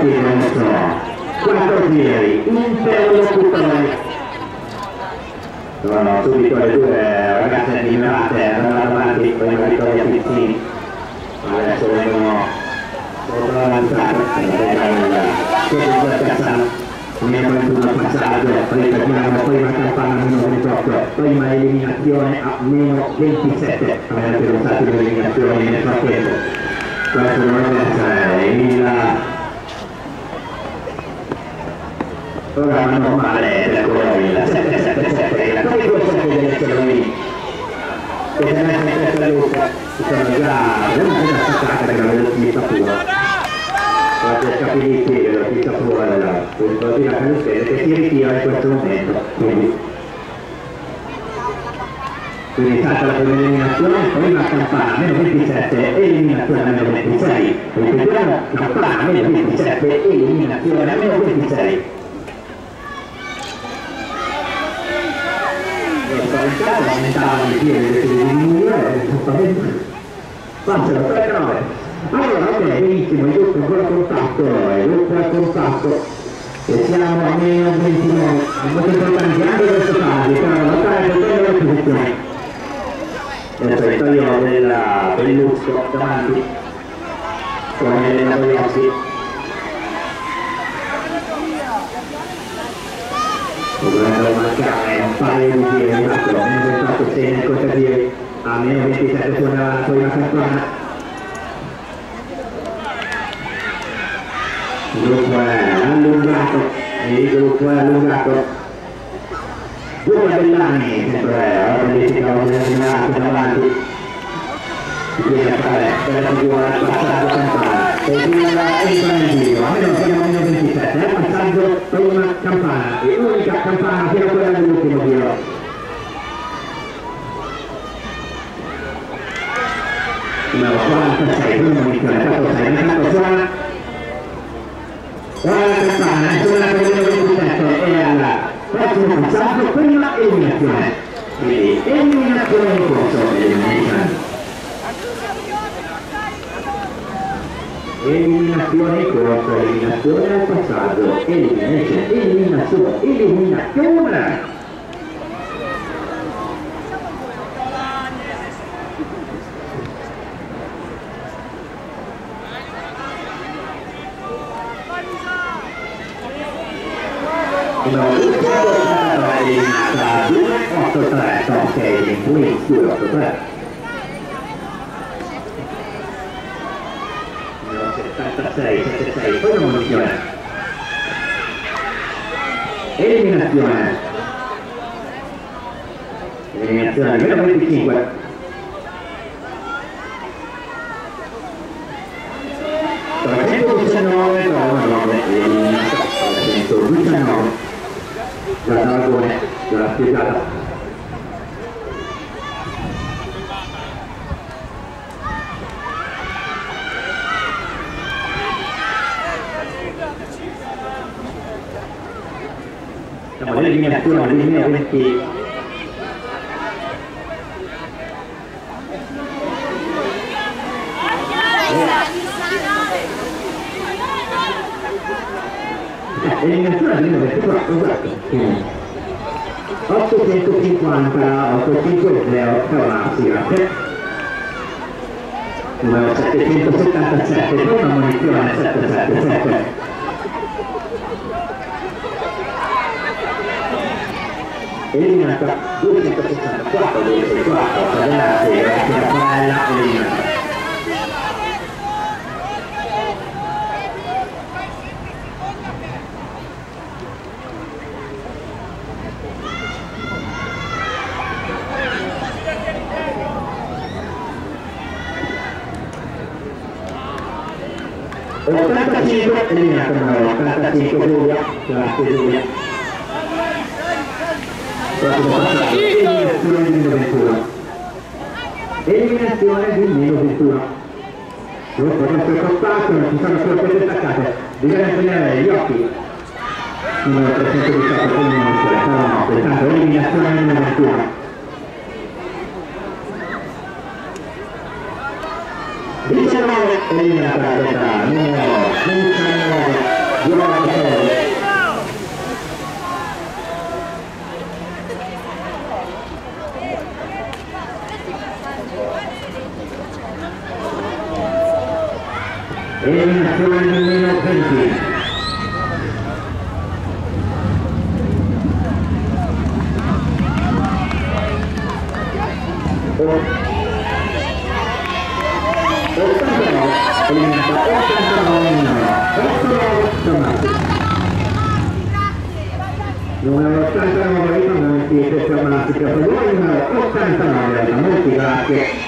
partita sono 4 tiri, interlocutori. Sono subito le due ragazze animate, andranno avanti, poi una vittoria Pizzini. Adesso vengono sotto l'avanzato, sotto il Cassano. Meno 21 passaggio, poi torniamo, poi una campana meno 28, poi una eliminazione a meno 27. Avete pensato di eliminazioni nel frattempo. Questo dovrebbe essere il programma normale del colore, il 777, come il 7 delle Celluini. Che se ne è sempre luce, ci sono già staccate perché la velocità pura. Guardate capiti della pista pura della Calustelli che si ritira in questo momento. Quindi è stata la prima eliminazione, poi una campana meno 27, eliminazione meno 26. Ripetiamo, campana meno 27, eliminazione meno 26. Spaventato, aumentavano i piedi invece di diminuire, passano 3-9. Allora, ok, benissimo, il gruppo ancora contatto, e siamo a meno 29, è molto importante anche questo caso, però lottare per tutte le posizioni. Adesso il taglio del Lusco davanti, con Elena Togliassi. Dovrebbero marcare un paio di tiri, esatto, meno 28 6 nel contadire, a meno 27 suona la prima campana. Il gruppo è allungato, due Bellani, sempre la politica ordinaria davanti, si viene a fare per la figura del passaggio campana, e il giro, almeno siamo a meno 27, passaggio per una campana, e l'unica campana fino a quella dell'ultimo giro. Numero 46, prima munizione, 46, intanto suona. Guarda la campana, suona per il 27 e al prossimo passaggio, prima eliminazione. Quindi eliminazione in corso, eliminazione in corso, eliminazione al passaggio, eliminazione. Eliminata 2-8-3, ok, in cui 2-8-3. Numero 76, 76, poi una munizione. Eliminazione meno 25. Tra 119, eliminata, 119. La Dragone della spiegata. Siamo all'eliminazione del 2020. Eliminazione del 2024, esatto. 850, 850, fermarsi, grazie. Numero 777, poi una munizione 777. Eliminata 264, 264, Fernazzi, grazie a Raffaella, eliminata. Eliminato numero 85 Giulia, grazie Giulia. Prossimo passaggio, eliminazione di meno 21. Eliminazione di meno 21. Dopo questo contatto non ci sono sorprese staccate, bisogna tenere gli occhi. Numero 318, quindi non c'è, però no, pertanto eliminazione di meno 21. 19, eliminata la numero 19. Eliminazione numero 20. Numero 89 rimanenti e fermati per favore, numero 89, molti grazie.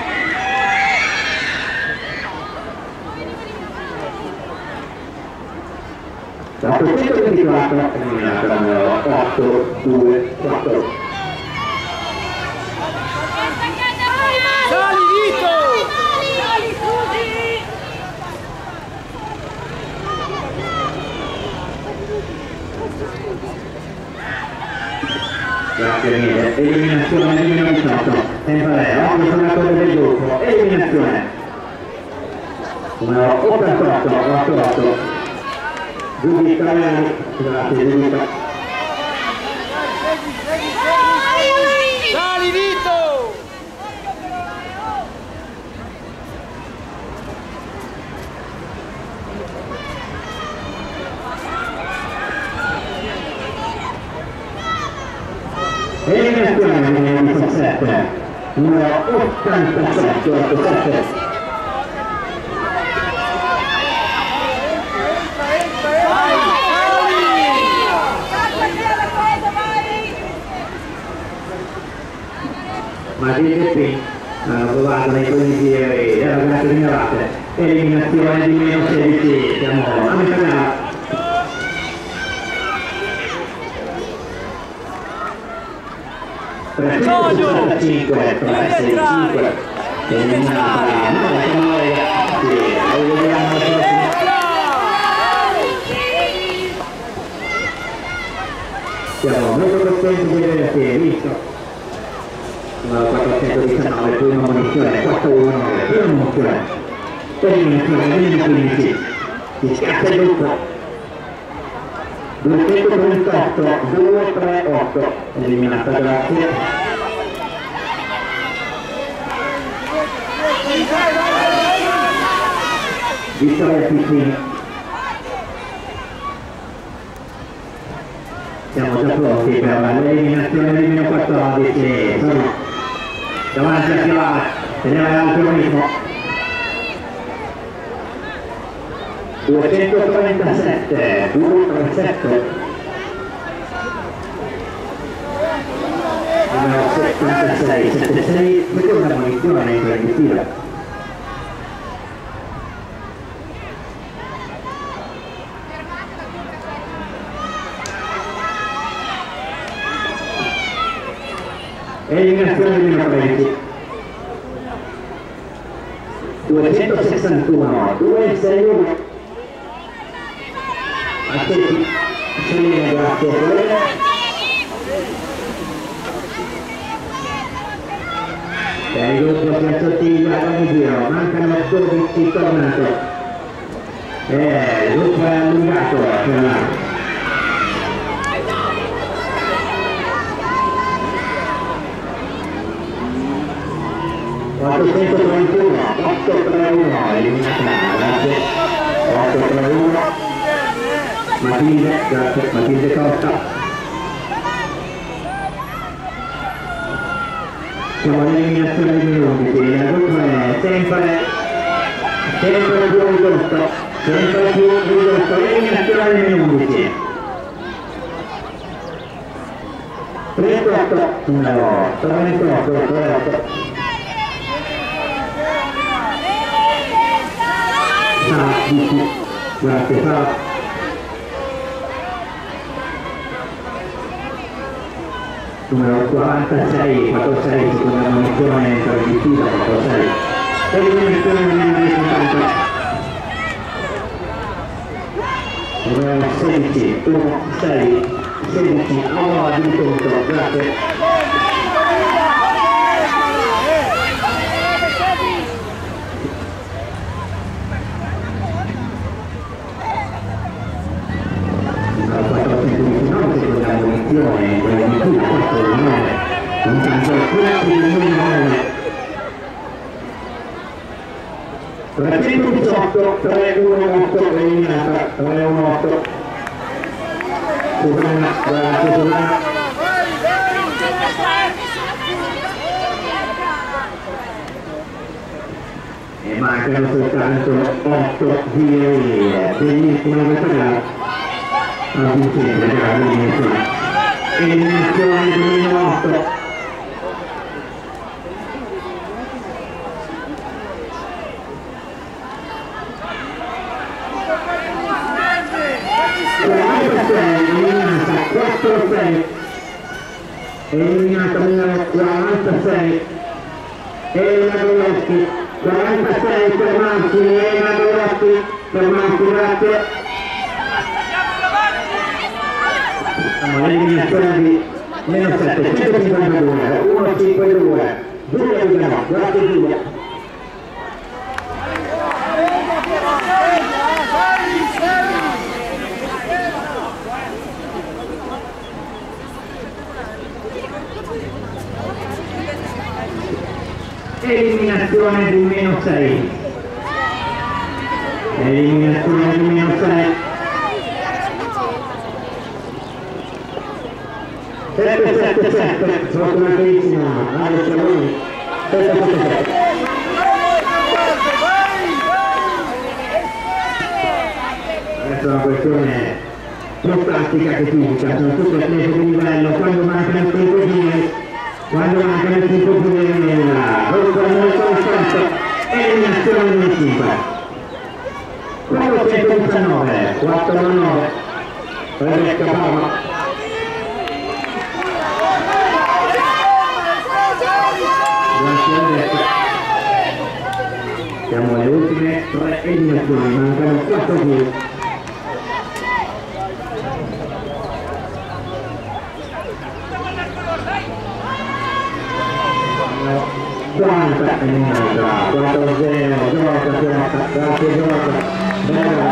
La 824 eliminata la numero 8, 2, 4. Grazie mille, eliminazione numero 18, sempre occhio sulla coda del gruppo, eliminazione numero 88, 88, Giudica, grazie Giudica. Dali Vito! Eliminazione numero 17, numero 87, 87. Ma DDP hanno provato nei consiglieri della ragazza ignorate, eliminazione di meno 16, siamo a metà. Antonio! 5, 365, eliminata, no, siamo ragazzi, lo vediamo la prossima. Siamo molto contenti di vederti, visto? 419, prima munizione, 419, prima munizione, eliminazione, 2015, si scatta il gruppo, 238, 238, eliminata, grazie. Vittoria Piccini. Siamo già pronti per l'eliminazione del meno 14, sono davanti a Chiavara, tenere l'altro ritmo. 237, 237. Numero 76, 76, questa è una munizione interdittiva. Eliminazione di meno 20. 261, 261. Aspetti, Celina, grazie. Per il gruppo Piazzottiglia, ogni giro, mancano 12 tornate. Il gruppo è allungato, per 831, 831, eliminata, grazie, 831, Matilde, grazie, Matilde Costa. Siamo all'eliminazione dei minuti, il gruppo è sempre più ridotto, l'eliminazione dei minuti. 38, numero 38, 38. Grazie, numero 46, 46, seconda munizione interdittiva, 46. Eliminazione di 50. Numero 16, 1, 6, 16, allora di incontro, grazie. 318, 318, eliminata, 318. Suprema, grazie Suprema. E mancano soltanto 8 vie, bellissima questa gara. Vincente, eliminazione. Eliminazione 2008. Eliminato numero 46 Elena Golotti, 46 per Manchi, Elena Golotti per Manchi, grazie. L'eliminazione di meno 7, 152, 152, Giulia Vigano, grazie Giulia. Eliminazione di meno 6, eliminazione di meno 6, 777, fortunatissimo, Alex Saloni, 777. Adesso è una questione più pratica che fisica, sono tutte atlete di livello, quando mancano i tempi quando mancano i tempi nella rotta molto costante, eliminazione del 5. 419, 419, Rebecca Palma. Grazie Rebecca. Siamo alle ultime 3 eliminazioni, mancano 4 giri. Quanta eliminata, 4-0, Giorgia, grazie Giorgia, bella.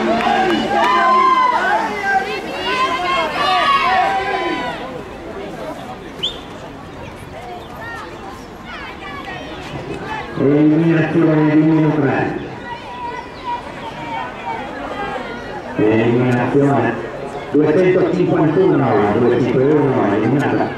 Eliminazione di meno 3. Eliminazione 251, 251, eliminata.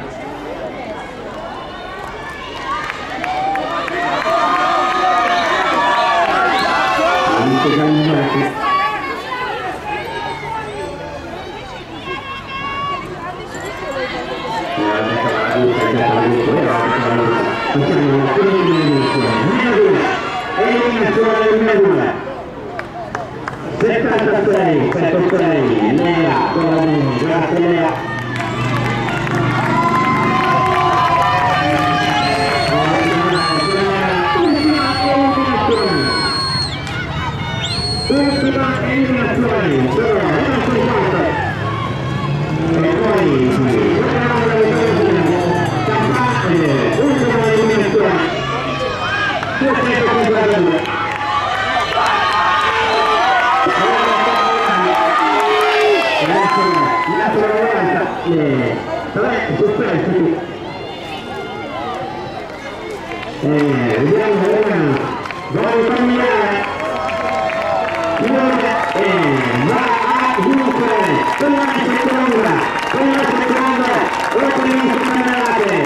Eliminazione 76, 76, Lea, grazie Lea. Ultima eliminazione, però non soltanto. E poi ultima eliminazione. 252. Tre superstiti. Vediamo ora. Voglio cambiare. Va a vincere con la seconda, opening separate,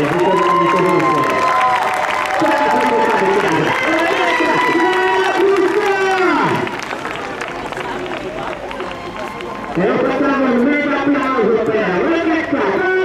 e lo facciamo un mega applauso per Rebecca.